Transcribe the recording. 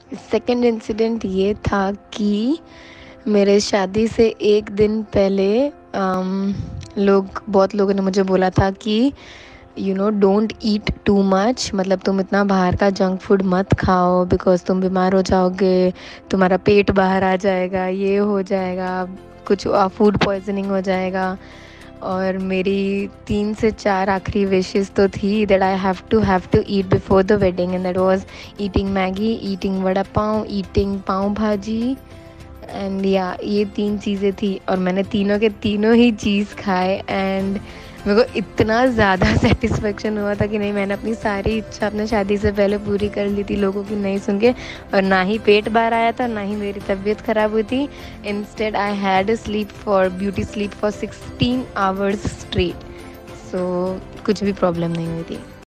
Second incident ये था कि मेरे शादी से एक दिन पहले बहुत लोगों ने मुझे बोला था कि डोंट ईट टू मच, मतलब तुम इतना बाहर का जंक फूड मत खाओ बिकॉज तुम बीमार हो जाओगे, तुम्हारा पेट बाहर आ जाएगा, ये हो जाएगा, कुछ फूड पॉइजनिंग हो जाएगा। और मेरी 3 से 4 आखिरी विशेस तो थी that I have to eat before the wedding, and that was eating Maggi, eating vada pav, eating pav bhaji, and या ये 3 चीज़ें थी और मैंने तीनों के तीनों ही चीज़ खाए। एंड मेरे को इतना ज़्यादा सेटिस्फेक्शन हुआ था कि नहीं, मैंने अपनी सारी इच्छा अपने शादी से पहले पूरी कर ली थी लोगों की नहीं सुन के। और ना ही पेट बाहर आया था, ना ही मेरी तबीयत ख़राब हुई थी। Instead I had beauty sleep for 16 hours straight. So कुछ भी प्रॉब्लम नहीं हुई थी।